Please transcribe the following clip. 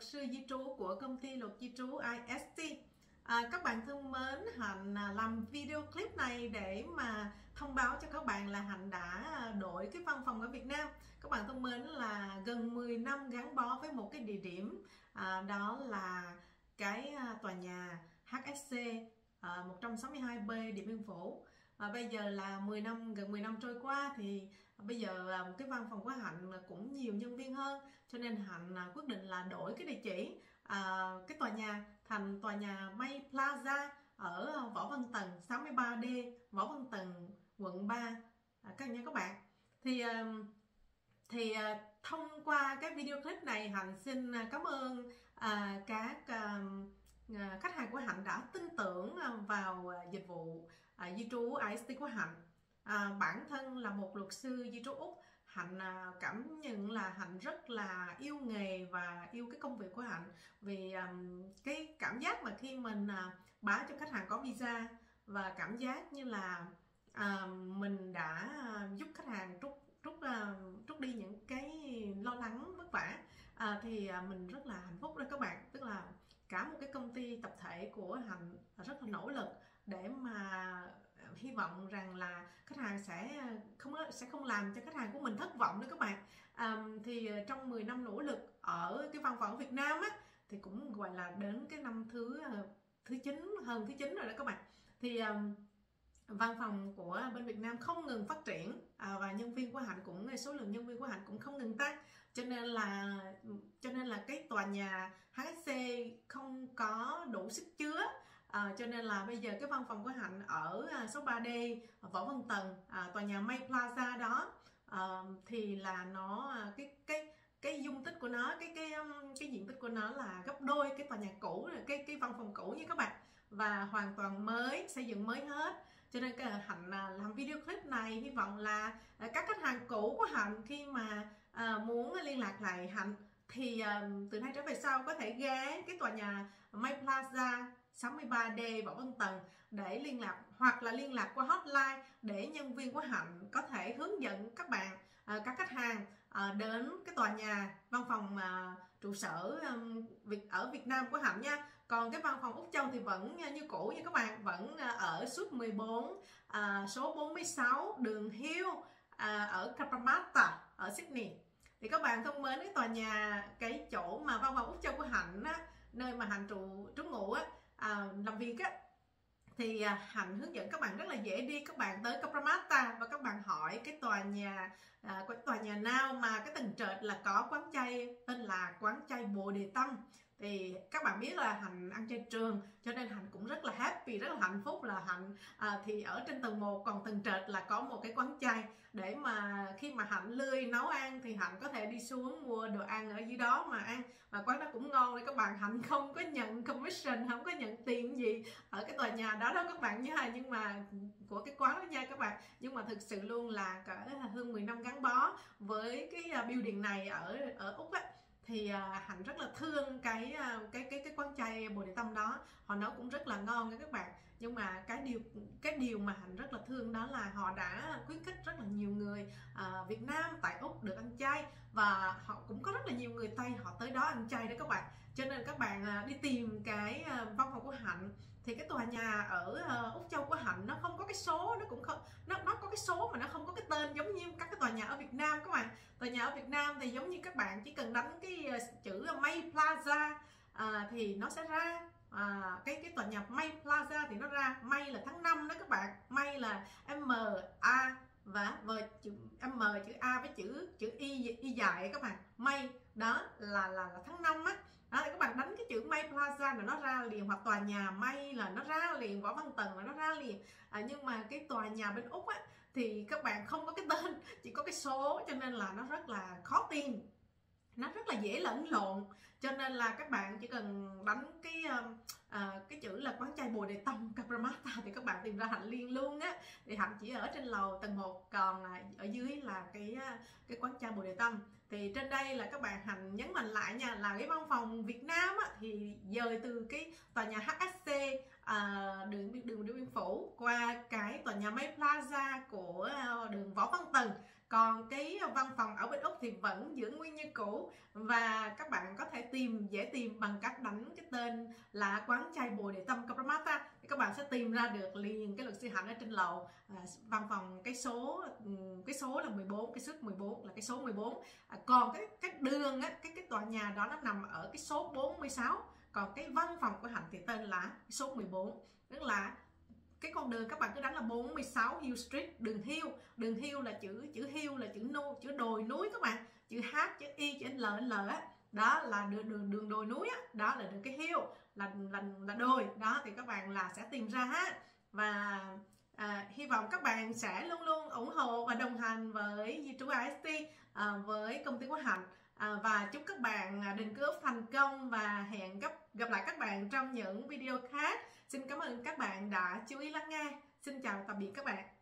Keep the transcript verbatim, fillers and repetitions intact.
luật sư di trú của công ty luật di trú i ét tê. À, các bạn thân mến, Hạnh làm video clip này để mà thông báo cho các bạn là Hạnh đã đổi cái văn phòng ở Việt Nam. Các bạn thân mến, là gần mười năm gắn bó với một cái địa điểm, à, đó là cái tòa nhà hát ét xê à, một trăm sáu mươi hai B Điện Biên Phủ. À, bây giờ là mười năm, gần mười năm trôi qua thì bây giờ cái văn phòng của Hạnh cũng nhiều nhân viên hơn, cho nên Hạnh quyết định là đổi cái địa chỉ à, cái tòa nhà thành tòa nhà May Plaza ở Võ Văn Tần sáu mươi ba D, Võ Văn Tần, quận ba, à, các nha các bạn. Thì thì thông qua cái video clip này, Hạnh xin cảm ơn à, các à, khách hàng của Hạnh đã tin tưởng vào dịch vụ à, di trú i ét tê của Hạnh. À, bản thân là một luật sư di trú Úc, Hạnh à, cảm nhận là Hạnh rất là yêu nghề và yêu cái công việc của Hạnh, vì um, cái cảm giác mà khi mình à, báo cho khách hàng có visa và cảm giác như là à, mình đã giúp khách hàng trút trút uh, trút đi những cái lo lắng vất vả, à, thì à, mình rất là hạnh phúc đó các bạn. Tức là cả một cái công ty tập thể của Hạnh rất là nỗ lực để mà hy vọng rằng là khách hàng sẽ không sẽ không làm cho khách hàng của mình thất vọng nữa các bạn. À, thì trong mười năm nỗ lực ở cái văn phòng ở Việt Nam á, thì cũng gọi là đến cái năm thứ thứ chín, hơn thứ chín rồi đó các bạn. Thì um, văn phòng của bên Việt Nam không ngừng phát triển, à, và nhân viên của Hạnh cũng số lượng nhân viên của Hạnh cũng không ngừng tăng, cho nên là cho nên là cái tòa nhà hát ét xê không có đủ sức chứa, à, cho nên là bây giờ cái văn phòng của Hạnh ở số ba D Võ Văn Tần, à, tòa nhà May Plaza đó, à, thì là nó cái cái cái dung tích của nó, cái cái cái diện tích của nó là gấp đôi cái tòa nhà cũ, cái cái văn phòng cũ nha các bạn, và hoàn toàn mới, xây dựng mới hết. Cho nên cái Hạnh làm video clip này hy vọng là các khách hàng cũ của Hạnh khi mà à, muốn liên lạc lại Hạnh thì à, từ nay trở về sau có thể ghé cái tòa nhà May Plaza sáu mươi ba D Võ Văn Tần để liên lạc, hoặc là liên lạc qua hotline để nhân viên của Hạnh có thể hướng dẫn các bạn, à, các khách hàng à, đến cái tòa nhà văn phòng à, trụ sở um, Việt ở Việt Nam của Hạnh nha. Còn cái văn phòng Úc Châu thì vẫn như cũ nha các bạn, vẫn ở suite mười bốn, à, số bốn mươi sáu đường Hill, à, ở Cabramatta ở Sydney. Thì các bạn thân mến, cái tòa nhà, cái chỗ mà văn phòng Úc Châu của Hạnh á, nơi mà Hạnh trụ trú ngụ á, à, làm việc á, thì Hạnh hướng dẫn các bạn rất là dễ đi. Các bạn tới Cabramatta và các bạn hỏi cái tòa nhà à, cái tòa nhà nào mà cái tầng trệt là có quán chay tên là quán chay Bồ Đề Tâm. Thì các bạn biết là Hạnh ăn chay trường, cho nên Hạnh cũng rất là happy, rất là hạnh phúc là Hạnh à, thì ở trên tầng một, còn tầng trệt là có một cái quán chay, để mà khi mà Hạnh lười nấu ăn thì Hạnh có thể đi xuống mua đồ ăn ở dưới đó mà ăn, mà quán đó cũng ngon đấy các bạn. Hạnh không có nhận commission, không có nhận tiền gì ở cái tòa nhà đó đâu các bạn nha, nhưng mà của cái quán đó nha các bạn. Nhưng mà thực sự luôn là cả hơn mười năm gắn bó với cái building này ở ở Úc á, thì uh, Hạnh rất là thương cái uh, cái cái cái quán chay Bồ Đề Tâm đó. Họ nấu cũng rất là ngon nha các bạn. Nhưng mà cái điều cái điều mà Hạnh rất là thương đó là họ đã khuyến khích rất là nhiều người uh, Việt Nam tại Úc được ăn chay, và họ cũng có rất là nhiều người Tây họ tới đó ăn chay đó các bạn. Cho nên các bạn uh, đi tìm cái uh, văn phòng của Hạnh thì cái tòa nhà ở uh, Úc Châu của Hạnh nó không có cái số, nó cũng không nó nó có cái số mà nó không có cái tên giống như các cái tòa nhà ở Việt Nam các bạn. Tòa nhà ở Việt Nam thì giống như các bạn chỉ cần đánh cái uh, chữ May Plaza uh, thì nó sẽ ra à, cái cái tòa nhà May Plaza thì nó ra. May là tháng năm đó các bạn, May là M A và với chữ M, chữ A với chữ chữ Y y dài các bạn. May đó là là, là tháng năm á. Đó, các bạn đánh cái chữ May Plaza là nó ra liền, hoặc tòa nhà May là nó ra liền, Võ Văn Tần là nó ra liền. À, nhưng mà cái tòa nhà bên Úc á thì các bạn không có cái tên, chỉ có cái số, cho nên là nó rất là khó tìm, nó rất là dễ lẫn lộn. Cho nên là các bạn chỉ cần đánh cái uh, cái chữ là quán chay Bồ Đề Tâm Cabramatta thì các bạn tìm ra Hạnh liền luôn á. Thì Hạnh chỉ ở trên lầu tầng một, còn ở dưới là cái cái quán chay Bồ Đề Tâm. Thì trên đây là các bạn Hạnh nhấn mạnh lại nha, là cái văn phòng Việt Nam á, thì dời từ cái tòa nhà hát ét xê uh, đường đường Điện Biên Phủ qua cái tòa nhà May Plaza của uh, đường Võ Văn Tần, Còn cái văn phòng ở bên Úc thì vẫn giữ nguyên như cũ, và các bạn có thể tìm dễ tìm bằng cách đánh cái tên là quán chai Bồ Đề Tâm Cabramatta, thì các bạn sẽ tìm ra được liền cái luật sư Hạnh ở trên lầu. À, văn phòng cái số cái số là mười bốn, cái suite mười bốn là cái số mười bốn. À, còn cái cái đường á, cái cái tòa nhà đó nó nằm ở cái số bốn mươi sáu, còn cái văn phòng của Hạnh thì tên là cái số mười bốn. Tức là cái con đường các bạn cứ đánh là bốn mươi sáu Hill Street, đường Hill. Đường Hill là chữ chữ Hill là chữ nu, chữ đồi núi các bạn, chữ H, chữ Y, chữ L, L á, đó là đường đường đường đồi núi á, đó là đường cái Hill là là là đồi đó, thì các bạn là sẽ tìm ra ha. Và à, hy vọng các bạn sẽ luôn luôn ủng hộ và đồng hành với di trú i ét tê, à, với công ty của Hạnh. À, và chúc các bạn định cư thành công, và hẹn gặp gặp lại các bạn trong những video khác. Xin cảm ơn các bạn đã chú ý lắng nghe. Xin chào tạm biệt các bạn.